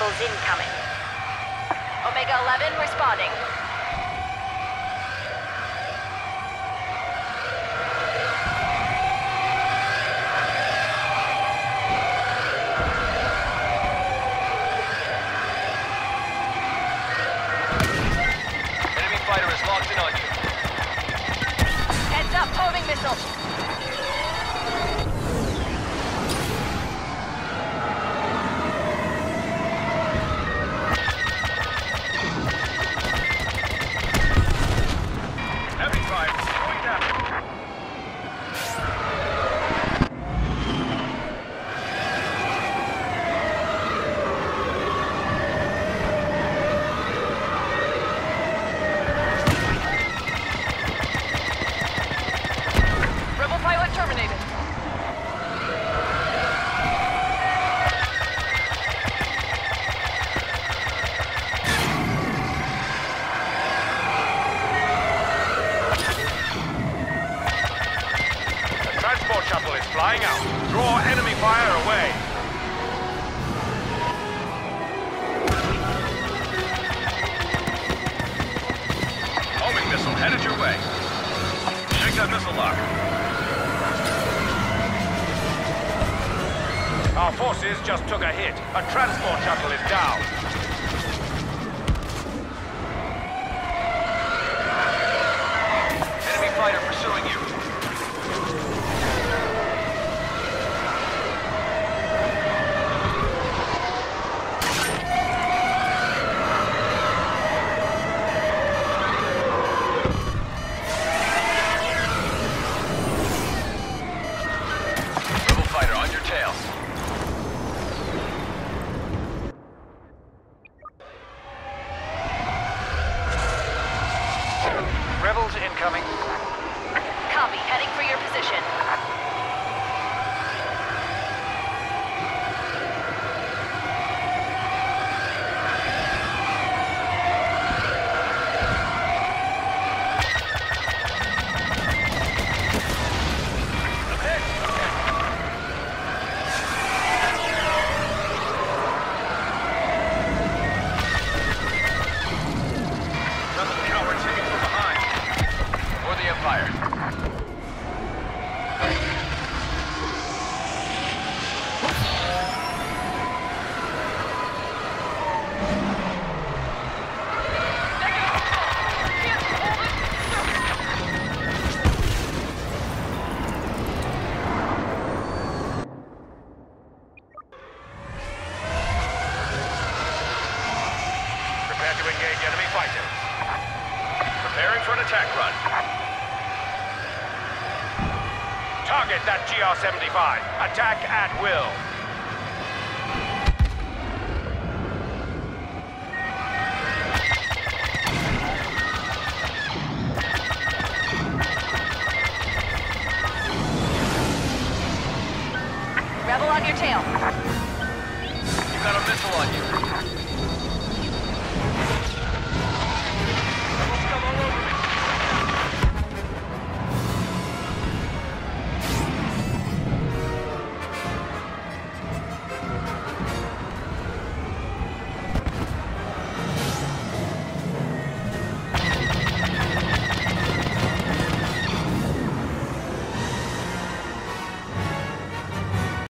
Rebels incoming. Omega 11 responding. Enemy fighter is locked in on you. Heads up, homing missile. Heavy fire. Going down. Rebel pilot terminated. The transport shuttle is flying out. Draw enemy fire away. Homing missile headed your way. Shake that missile lock. Our forces just took a hit. A transport shuttle is down. Enemy fighter pursuing you. Rebel fighter on your tail. Rebels incoming. Copy, heading for your position. Rebel cowards hitting from behind. For the Empire. Prepare to engage enemy fighters. Preparing for an attack run. Target that GR-75. Attack at will. Rebel on your tail. You got a missile on you.